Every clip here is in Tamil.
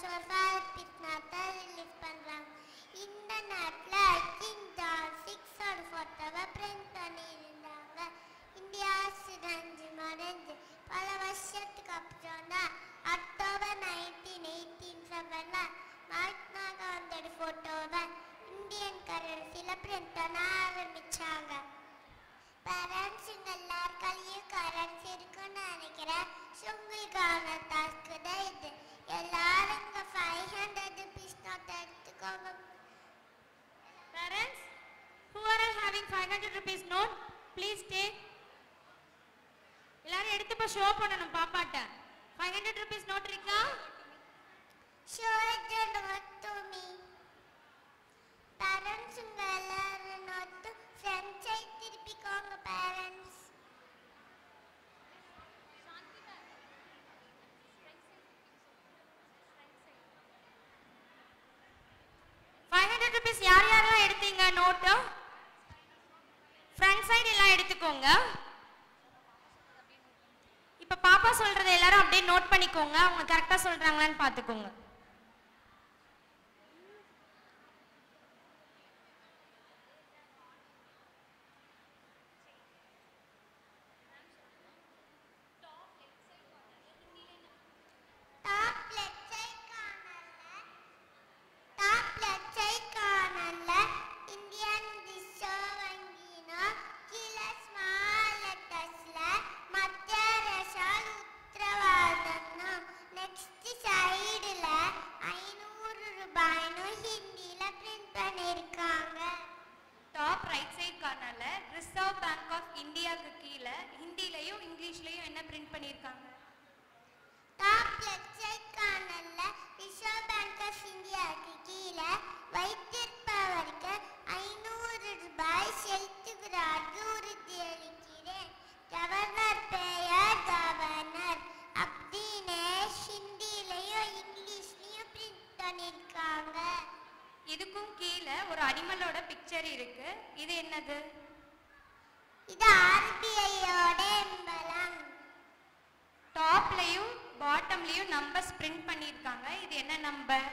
ஒரு 5 rupees note ரிலீஸ் பண்றாங்க. இந்த நாட்டில் கிங் ஜார்ஜ் 6 போட்டோவை பிரிண்ட் பண்ணியிருந்தாங்க. இந்தியா சுதந்திரம் அடைஞ்சு பல வருஷத்துக்கு அப்புறம் தான் அக்டோபர் 1987 மகாத்மா காந்தியோட போட்டோவை இந்தியன் கரன்சியில் பிரிண்ட் பண்ண ஆரம்பிச்சாங்க. பேரண்ட்ஸுங்க எல்லாருக்கையும் கரன்சி இருக்குன்னு நினைக்கிறேன். உங்களுக்கான டாஸ்க்கு தான் இது. எல்லாரும் இங்க 500 rupees note எடுத்துக்கோங்க. Parents, who are all having 500 rupees note, please take. எல்லாரும் எடுத்து இப்ப ஷோ பண்ணணும் பாப்பாட்ட. 500 rupees note இருக்கா? Show the note to me. Parents உங்க எல்லாரும் note front side திருப்பிக்கோங்க parents. rupees யார் யாரெல்லாம் எடுத்தீங்க நோட்? ஃப்ரண்ட் சைடு எல்லாம் எடுத்துக்கோங்க. இப்ப பாப்பா சொல்றதை எல்லாரும் அப்படியே நோட் பண்ணிக்கோங்க. அவங்க கரெக்டா சொல்றாங்களான்னு பாத்துக்கோங்க. இதுக்கும் கீழே ஒரு அனிமலோட பிக்சர் இருக்கு. இது என்னது? இது ஆர்பிஐயோட எம்பளம். டாப்லயும் பாட்டம்லயும் நம்பர்ஸ் பிரிண்ட் பண்ணிருக்காங்க. இது என்ன நம்பர்?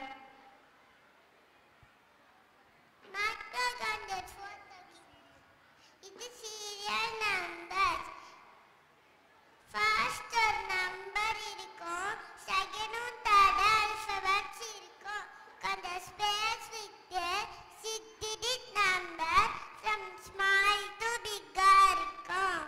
இது சீரியல் நம்பர். ஃபர்ஸ்ட் ஒரு நம்பர் இருக்கும், செகண்டும் தேர்ட் ஆல்பபெட்ஸ் இருக்கும். அந்த ஸ்பேஸ் விட்டு 6 digit number from small to big இருக்கும்.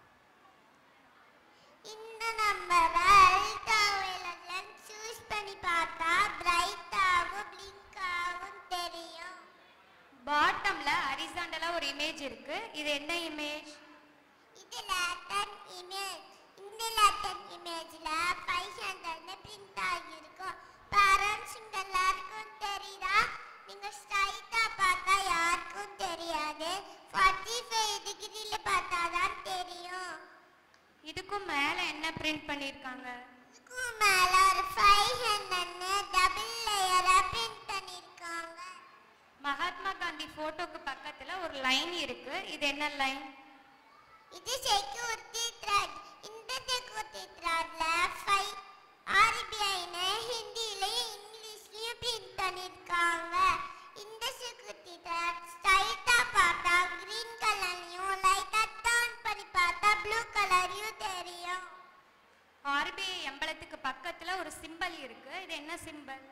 இந்த நம்பரை அல்ட்ராவயலட்ல சூஸ் பண்ணி பார்த்தா பிரைட்டாவும் பிளிங்காவும் தெரியும். பாட்டம்ல ஹரிசாண்டலா ஒரு இமேஜ் இருக்கு. இது என்ன இமேஜ்? இது லேட்டன் இமேஜ். இந்த லேட்டன் இமேஜ்ல 500 பிரிண்ட் ஆகியிருக்கும். பேரண்ட்ஸ் எல்லாருக்கும் தெரியுதா? நீங்க ஸ்ட்ரைட்டா பார்த்தா யாருக்கும் தெரியாது. 45 டிகிரில பார்த்தா தான் தெரியும். இதுக்கும் மேல என்ன பிரிண்ட் பண்ணிருக்காங்க? இதுக்கும் மேல ஒரு 500 டபுள் லேயரா பிரிண்ட் பண்ணிருக்காங்க. மகாத்மா காந்தி போட்டோக்கு பக்கத்துல ஒரு லைன் இருக்கு. இது என்ன லைன்? இது செக்யூரிட்டி த்ரெட். இந்த செக்யூரிட்டி த்ரெட்ல ஆர்பிஐன்னு ஹிந்திலயும் இங்கிலீஷ்லயும் பிரிண்ட் பண்ணிருக்காங்க. இந்த செக்யூரிட்டி த்ரெட் ஸ்ட்ரைட்டா பார்த்தா கிரீன் கலர்லயும் லைட்டா டர்ன் பண்ணி பார்த்தா ப்ளூ கலர்லயும் தெரியும். ஆர்பிஐ எம்பளத்துக்கு பக்கத்துல ஒரு சிம்பல் இருக்கு. இது என்ன சிம்பல்?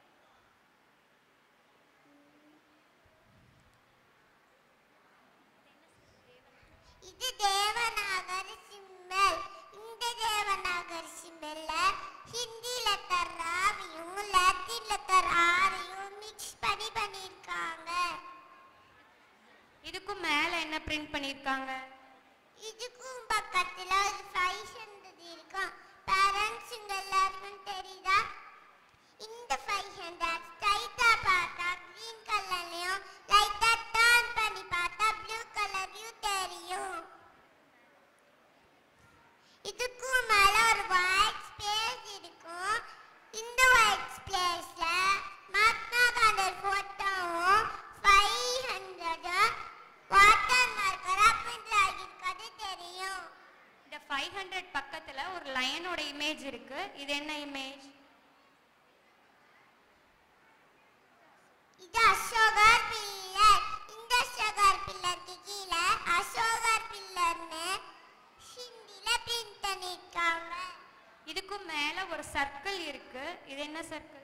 இது தேவநாகரி சிம்பல். இந்த தேவநாகரி சிம்பல்ல ஹிந்தி லெட்டர் ராவையும் லாட்டின் லெட்டர் ஆரையும் மிக்ஸ் பண்ணிருக்காங்க. இதுக்கும் மேல என்ன பிரிண்ட் பண்ணிருக்காங்க? இதுக்கும் பக்கத்துல ஒரு 500 இருக்கும். பேரண்ட்ஸ் எல்லாருக்கும் தெரியுதா? இந்த 500 ஸ்ட்ரைட்டா பார்த்தா கிரீன் கலர்லயும் லைட்டா டர்ன் பண்ணி பார்த்தா ப்ளூ கலர்லயும் தெரியும். இதுக்கும் மேல ஒரு ஒயிட் ஸ்பேஸ் இருக்கும். இந்த ஒயிட் ஸ்பேஸ்ல மகாத்மா காந்தி போட்டோவும் 500 வாட்டர் மார்க்கரா பிரிண்ட் ஆகியிருக்கிறது தெரியும். இந்த 500 பக்கத்துல ஒரு லயனோட இமேஜ் இருக்கு. இது என்ன இமேஜ்? இது என்ன சர்க்கிள்?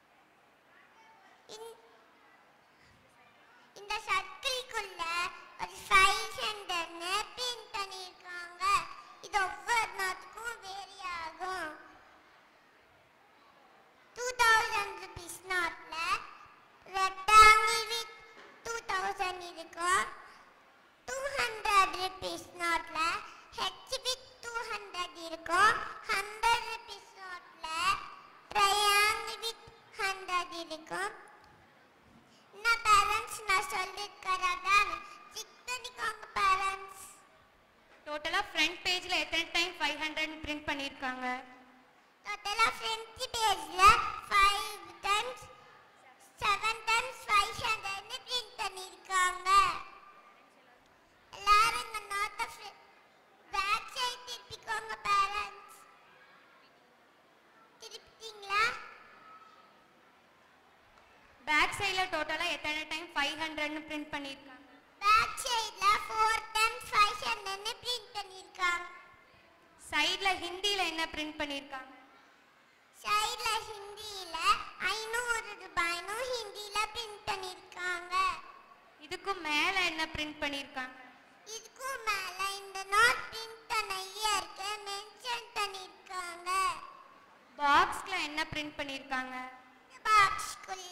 இந்த சர்க்கிள்குள்ள ஒரு 500ன்னு பிரிண்ட் பண்ணிருக்காங்க. இது ஒவ்வொரு நாட்டுக்கும் வேரி ஆகும். 2000 rupees நோட்ல rectangle with 2000 இருக்கும். 200 rupees நோட்ல H with 200 இருக்கும். 100 rupees நோட்ல triangle with 100 இருக்கும். நான் பேரண்ட்ஸ் நான் சொல்லிருக்கறதான் செக் பண்ணிக்கோங்க பேரண்ட்ஸ். டோட்டலா ஃப்ரண்ட் பேஜ்ல எத்தனை டைம் 500 பிரிண்ட் பண்ணிருக்காங்க? டோட்டலா ஃப்ரண்ட் பேஜ்ல 5 times 7 times 500 பிரிண்ட் பண்ணிருக்காங்க. எல்லாரும் இந்த நோட்ட பேக் சைடு திருப்பிக்கோங்க பேரண்ட்ஸ். திருப்பிட்டீங்களா? பேக் சைடுல டோட்டலா எத்தனை டைம் 500 பிரிண்ட் பண்ணிருக்காங்க? பேக் சைடுல 4 times 500 பிரிண்ட் பண்ணிருக்காங்க. சைடுல ஹிந்தில என்ன பிரிண்ட் பண்ணிருக்காங்க? சைடுல ஹிந்தில 500 ரூபாய்னு ஹிந்தில பிரிண்ட் பண்ணிருக்காங்க. இதுக்கு மேல என்ன பிரிண்ட் பண்ணிருக்காங்க? இதுக்கு மேல இந்த நோட் பிரிண்ட் பண்ண இயர்க்கு மென்ஷன் பண்ணிருக்காங்க. பாக்ஸ்ல என்ன பிரிண்ட் பண்ணிருக்காங்க? பாக்ஸ்க்குள்ள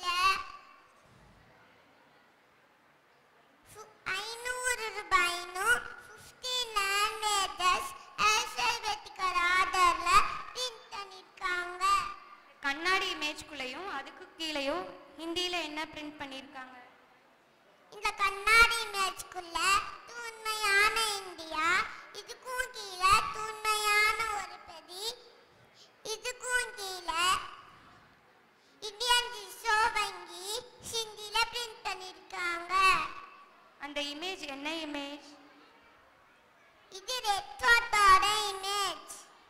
500 ரூபாய்னு 15 languages alphabetical orderல பிரிண்ட் பண்ணிருக்காங்க. கண்ணாடி இமேஜ்க்குள்ளேயும் அதுக்கு கீழேயும் ஹிந்தில என்ன பிரிண்ட் பண்ணிருக்காங்க? இந்த கண்ணாடி இமேஜ்க்குள்ள தூய்மையான இந்தியா, இதுக்கும் கீழே தூய்மையான ஒரு பெதி, இதுக்கும் கீழே இந்தியன் ரிசர்வ் வங்கி ஹிந்தில பிரிண்ட் பண்ணிருக்காங்க. அந்த இமேஜ் என்ன இமேஜ்? இது ரெட் ஃபோட்டோட இமேஜ்.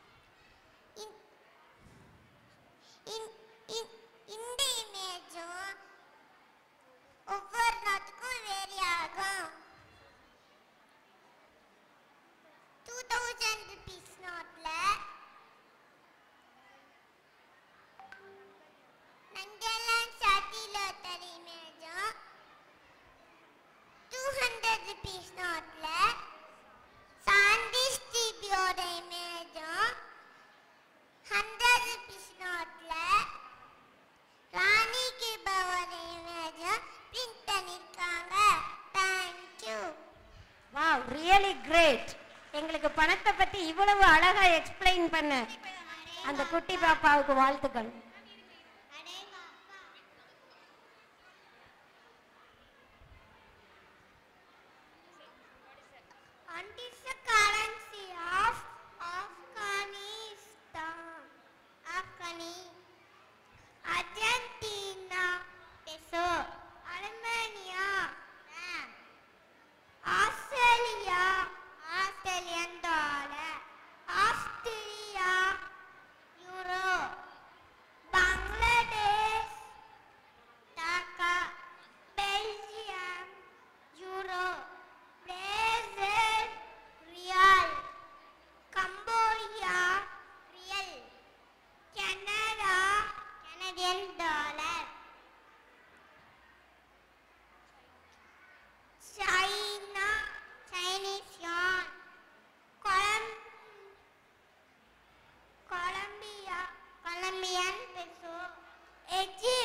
இந்த இமேஜும் ஒவ்வொரு நாட்டுக்கும் வேரி ஆகும். 2000 rupees நோட்ல நங்கெல்லாம் சாட்டிலோட இமேஜும் 200 rupees நோட்ல சாண்டிஸ் டிபியோட இமேஜும் 100 rupees நோட்ல ராணி கிபாவோட இமேஜும் பிரிண்ட் பண்ணிருக்காங்க. தேங்க்யூ. Wow, really great. எங்களுக்கு பணத்தை பத்தி இவ்வளவு அழகா எக்ஸ்பிளைன் பண்ண அந்த குட்டி பாப்பாவுக்கு வாழ்த்துக்கள். And it's the currency of Afghanistan. Argentina peso. Armenia rand. Australia Australian dollar. Austria euro. Bangladesh taka. Belgium euro. Brazil real. Cambodia real. Canada Canadian dollar. China Chinese yuan. Colombia Colombian peso. Egypt